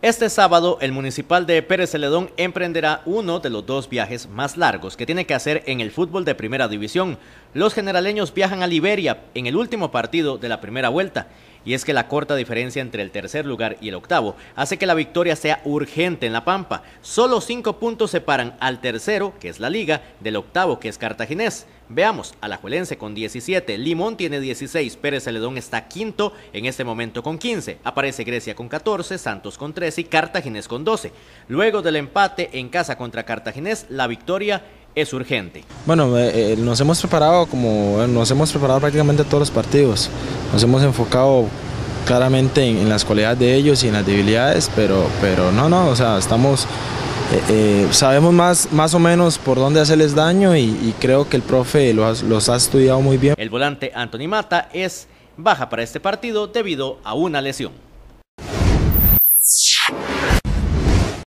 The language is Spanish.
Este sábado, el Municipal de Pérez Celedón emprenderá uno de los dos viajes más largos que tiene que hacer en el fútbol de primera división. Los generaleños viajan a Liberia en el último partido de la primera vuelta. Y es que la corta diferencia entre el tercer lugar y el octavo hace que la victoria sea urgente en La Pampa. Solo 5 puntos separan al tercero, que es la Liga, del octavo, que es Cartaginés. Veamos, Alajuelense con 17, Limón tiene 16, Pérez Celedón está quinto en este momento con 15. Aparece Grecia con 14, Santos con 13 y Cartaginés con 12. Luego del empate en casa contra Cartaginés, la victoria es urgente. Bueno, nos hemos preparado prácticamente todos los partidos. Nos hemos enfocado claramente en las cualidades de ellos y en las debilidades, pero no, o sea, sabemos más o menos por dónde hacerles daño y creo que el profe los ha estudiado muy bien. El volante Anthony Mata es baja para este partido debido a una lesión.